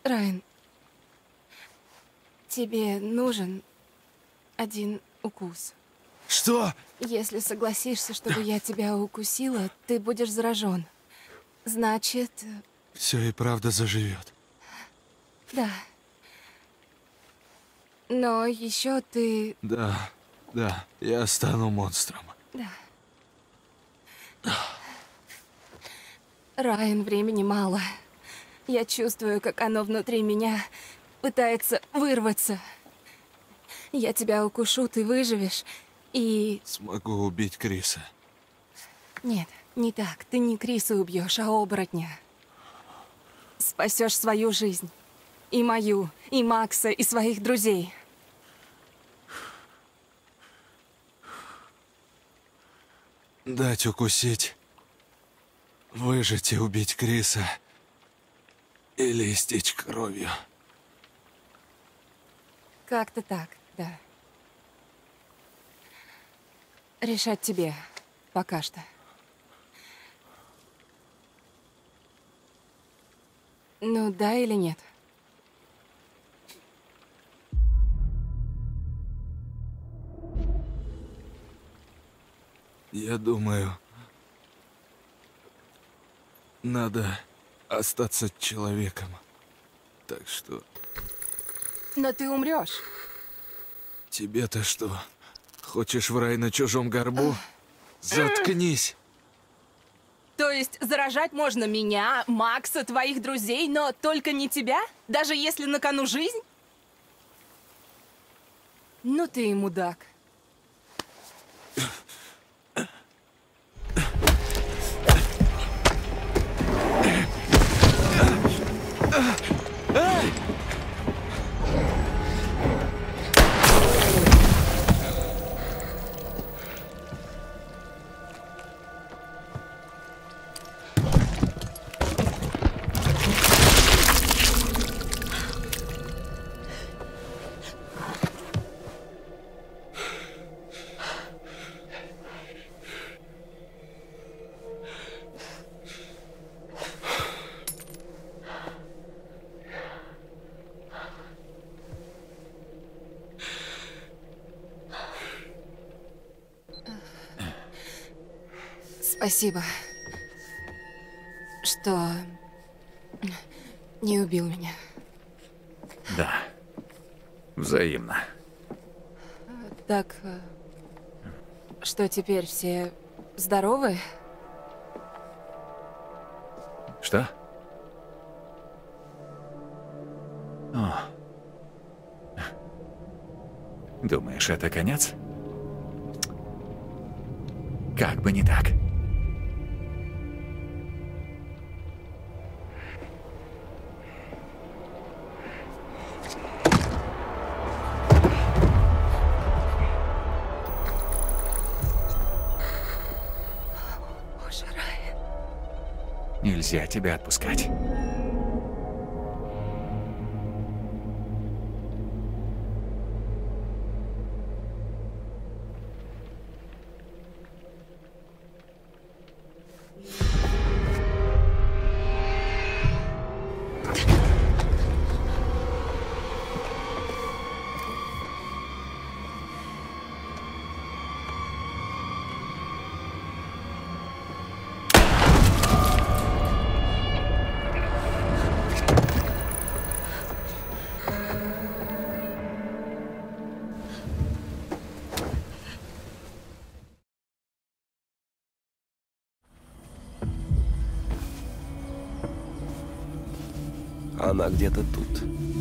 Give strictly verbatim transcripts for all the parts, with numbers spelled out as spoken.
Райан, тебе нужен один укус. Что? Если согласишься, чтобы я тебя укусила, ты будешь заражен. Значит... Все и правда заживет. Да. Но еще ты... Да, да, я стану монстром. Да. Райан, времени мало. Я чувствую, как оно внутри меня пытается вырваться. Я тебя укушу, ты выживешь, и... Смогу убить Криса. Нет, не так. Ты не Криса убьешь, а оборотня. Спасешь свою жизнь. И мою, и Макса, и своих друзей. Дать укусить, выжить и убить Криса. Или истечь кровью. Как-то так, да. Решать тебе пока что. Ну да или нет? Я думаю, надо остаться человеком. Так что... Но ты умрешь. Тебе-то что? Хочешь в рай на чужом горбу? Заткнись! То есть заражать можно меня, Макса, твоих друзей, но только не тебя? Даже если на кону жизнь? Ну ты и мудак. Спасибо, что не убил меня. Да, взаимно. Так, что теперь все здоровы? Что? О. Думаешь, это конец? Как бы не так. Боже, Райан. Нельзя тебя отпускать. Она где-то тут.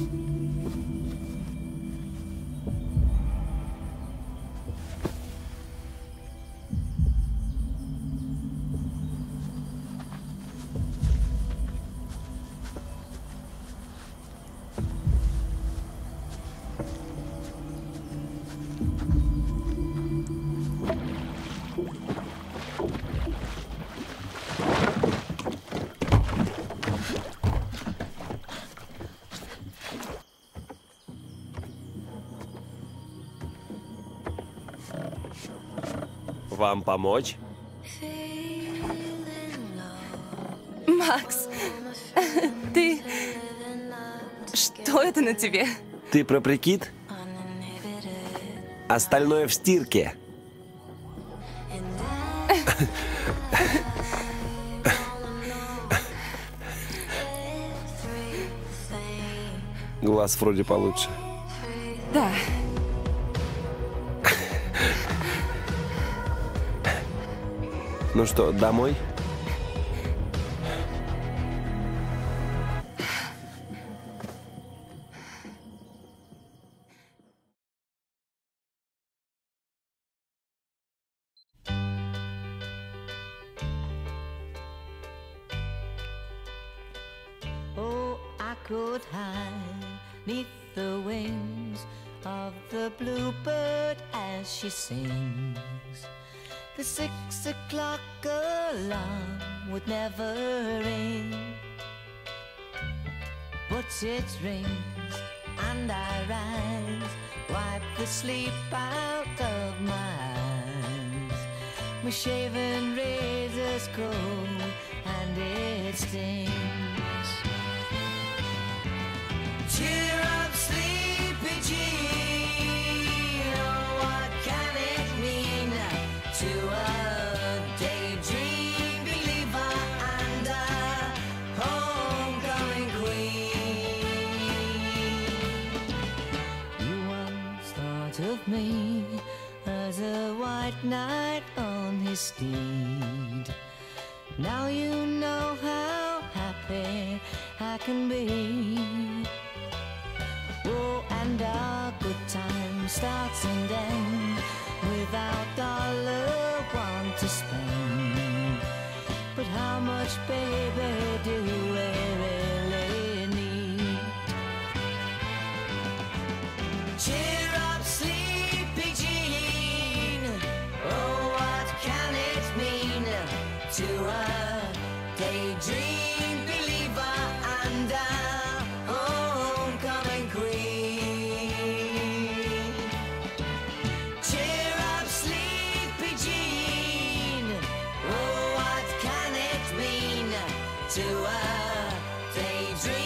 Вам помочь? Макс, ты... Что это на тебе? Ты про прикид? Остальное в стирке. Глаз вроде получше. Да. Ну что, домой? Oh, I could hide neath the wings of the bluebird as she sings. The six o'clock alarm would never ring, but it rings and I rise, wipe the sleep out of my eyes. My shaven razor's cold and it stings. Cheer up, sleepy Jean. Oh, what can it mean to a daydream believer and a homecoming queen? You once thought of me as a white knight on his steed. Now you know how happy I can be. Oh, and our good time starts and ends without dollar one to spend. But how much, baby, do we really need? Cheer up, sleepy Jean. Oh, what can it mean to a daydream believer and a homecoming queen? Cheer up, sleepy Jean. Oh, what can it mean to a daydream